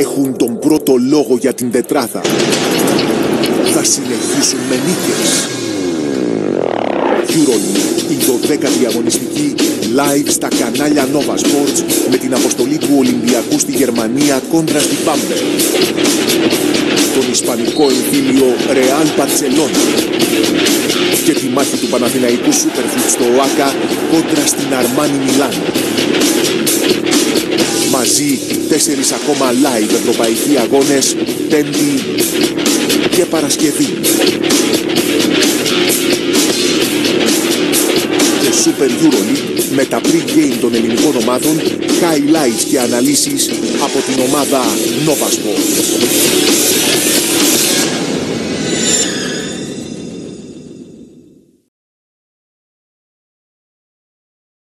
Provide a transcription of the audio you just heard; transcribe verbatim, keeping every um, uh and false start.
έχουν τον πρώτο λόγο για την τετράδα. Θα συνεχίσουν με νίκες. EuroLeague, η δωδέκατη αγωνιστική, live στα κανάλια Nova Sports με την αποστολή του Ολυμπιακού στη Γερμανία κόντρα στην Bamberg. Τον ισπανικό εμφύλιο Real Barcelona και τη μάχη του Παναθηναϊκού Superfoot στο ΟΑΚΑ κόντρα στην Armani Μιλάνο. Μαζί τέσσερις ακόμα live ευρωπαϊκοί αγώνες Πέμπτη και Παρασκευή. Και Super EuroLeague με τα pre-game των ελληνικών ομάδων, highlights και αναλύσεις από την ομάδα Nova Sports.